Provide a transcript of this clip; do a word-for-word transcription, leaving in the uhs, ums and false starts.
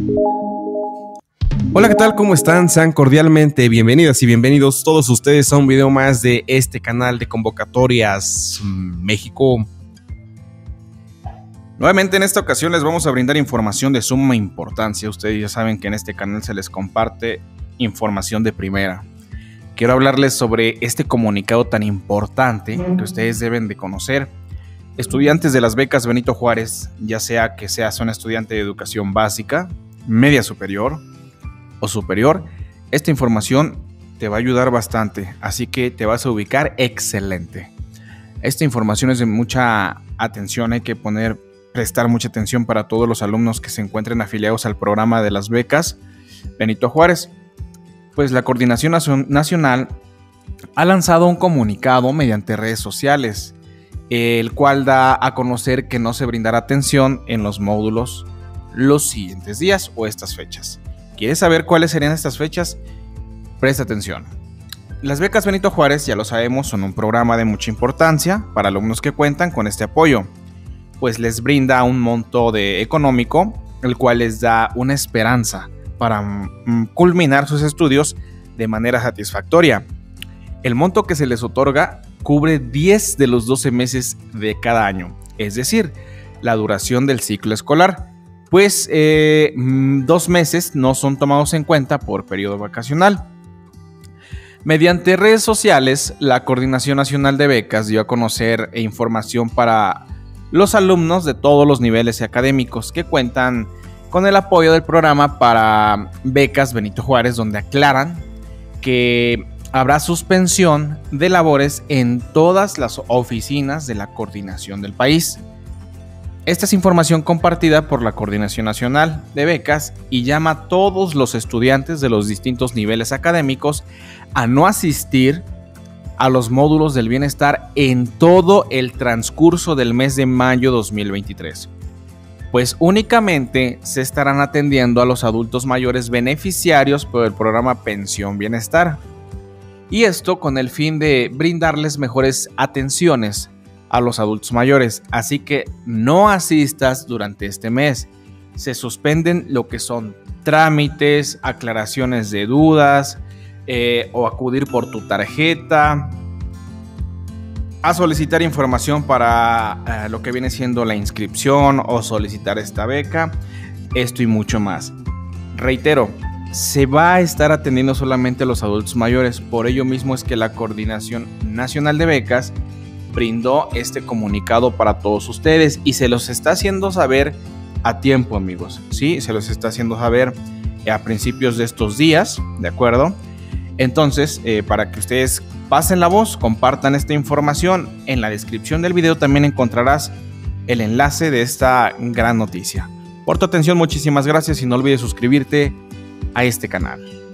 Hola, ¿qué tal? ¿Cómo están? Sean cordialmente bienvenidas y bienvenidos todos ustedes a un video más de este canal de Convocatorias México. Nuevamente en esta ocasión les vamos a brindar información de suma importancia. Ustedes ya saben que en este canal se les comparte información de primera. Quiero hablarles sobre este comunicado tan importante que ustedes deben de conocer. Estudiantes de las becas Benito Juárez, ya sea que seas un estudiante de educación básica, media superior o superior, esta información te va a ayudar bastante, así que te vas a ubicar excelente. Esta información es de mucha atención, hay que poner, prestar mucha atención para todos los alumnos que se encuentren afiliados al programa de las becas Benito Juárez. Pues la Coordinación Nacional ha lanzado un comunicado mediante redes sociales, el cual da a conocer que no se brindará atención en los módulos los siguientes días o estas fechas. ¿Quieres saber cuáles serían estas fechas? Presta atención. Las becas Benito Juárez, ya lo sabemos, son un programa de mucha importancia para alumnos que cuentan con este apoyo, pues les brinda un monto de económico, el cual les da una esperanza para mm, culminar sus estudios de manera satisfactoria. El monto que se les otorga cubre diez de los doce meses de cada año, es decir, la duración del ciclo escolar, pues eh, dos meses no son tomados en cuenta por periodo vacacional. Mediante redes sociales, la Coordinación Nacional de Becas dio a conocer información para los alumnos de todos los niveles académicos que cuentan con el apoyo del programa para becas Benito Juárez, donde aclaran que habrá suspensión de labores en todas las oficinas de la coordinación del país. Esta es información compartida por la Coordinación Nacional de Becas y llama a todos los estudiantes de los distintos niveles académicos a no asistir a los módulos del bienestar en todo el transcurso del mes de mayo dos mil veintitrés. Pues únicamente se estarán atendiendo a los adultos mayores beneficiarios por el programa Pensión Bienestar. Y esto con el fin de brindarles mejores atenciones a los adultos mayores. Así que no asistas durante este mes. Se suspenden lo que son trámites, aclaraciones de dudas eh, o acudir por tu tarjeta, a solicitar información para eh, lo que viene siendo la inscripción o solicitar esta beca, esto y mucho más. Reitero, se va a estar atendiendo solamente a los adultos mayores, por ello mismo es que la Coordinación Nacional de Becas brindó este comunicado para todos ustedes y se los está haciendo saber a tiempo, amigos, ¿sí? Se los está haciendo saber a principios de estos días, ¿de acuerdo? Entonces, eh, para que ustedes pasen la voz, compartan esta información. En la descripción del video también encontrarás el enlace de esta gran noticia. Por tu atención, muchísimas gracias y no olvides suscribirte a este canal.